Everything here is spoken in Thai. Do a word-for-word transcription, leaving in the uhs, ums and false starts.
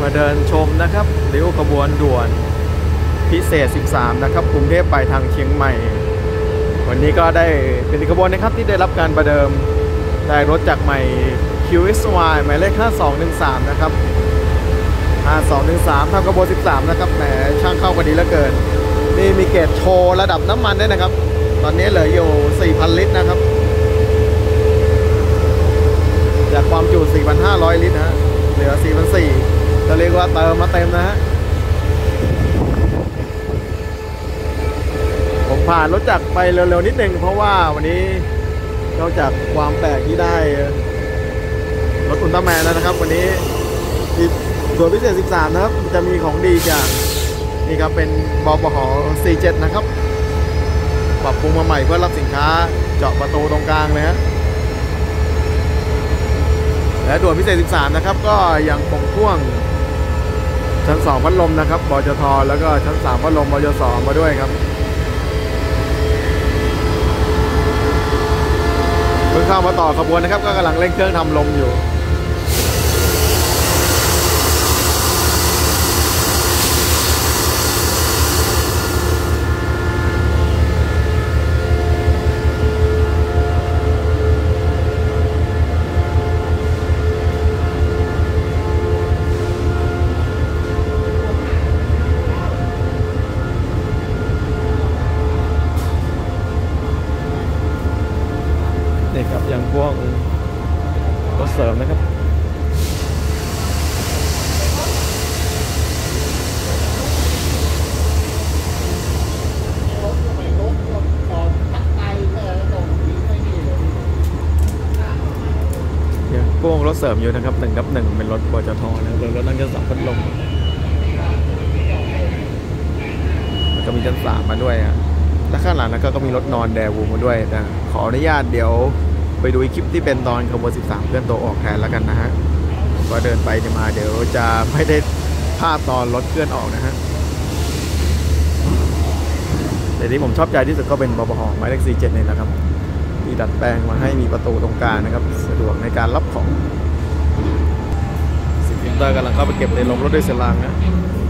มาเดินชมนะครับริ้วขบวนด่วนพิเศษสิบสามนะครับกรุงเทพไปทางเชียงใหม่วันนี้ก็ได้เป็นขบวนนะครับที่ได้รับการประเดิมได้รถจากใหม่ คิว เอส วาย หมายเลขห้าสองหนึ่งสามนะครับห้าสองหนึ่งสามทำขบวนสิบสามนะครับแหมช่างเข้ากันดีเหลือเกินนี่มีเกจโชว์ระดับน้ำมันด้วยนะครับตอนนี้เหลืออยู่ สี่พัน ลิตรนะครับจากความจุ สี่พันห้าร้อย ลิตรนะฮะเหลือ สี่พันสี่ร้อย จะเรียกว่าเติมมาเต็มนะฮะผมผ่านรถจักรไปเร็วๆนิดนึงเพราะว่าวันนี้นอกจากความแปลกที่ได้รถอุลตร้าแมนแล้วนะครับวันนี้ส่วนพิเศษสิบสามนะครับจะมีของดีจากนี่ครับเป็นบปห สี่เจ็ดนะครับปรับปรุงมาใหม่เพื่อรับสินค้าเจาะประตูตรงกลางเลยฮะและด่วนพิเศษสิบสามนะครับก็ยังคงพ่วงชั้นสองพัดลมนะครับบจทแล้วก็ชั้นสามพัดลมบจสมาด้วยครับเพิ่งเข้ามาต่อขบวนนะครับก็กำลังเร่งเครื่องทำลมอยู่นี่ครับอย่างพวกรถเสริมนะครับอย่างพวกรถเสริมอยู่นะครับหนึ่งกับหนึ่งเป็นรถบจทนะรถนั่งชั้นสองพัดลมแล้วก็มีชั้นสามมาด้วยอ่ะและข้างหลังนะก็มีรถนอนแดวูมาด้วยแต่ขออนุญาตเดี๋ยวไปดูคลิปที่เป็นตอนขบวนสิบสามเคลื่อนตัวออกแทนแล้วกันนะฮะก็เดินไปจะมาเดี๋ยวจะไม่ได้ภาพตอนรถเคลื่อนออกนะฮะแต่ที่ผมชอบใจที่สุดก็เป็นบปหหมายเลขสี่เจ็ดนี่นะครับที่ดัดแปลงมาให้มีประตูตรงกลางนะครับสะดวกในการรับของสิบอินเตอร์กำลังเข้าไปเก็บในลงรถด้วยเสลางนะ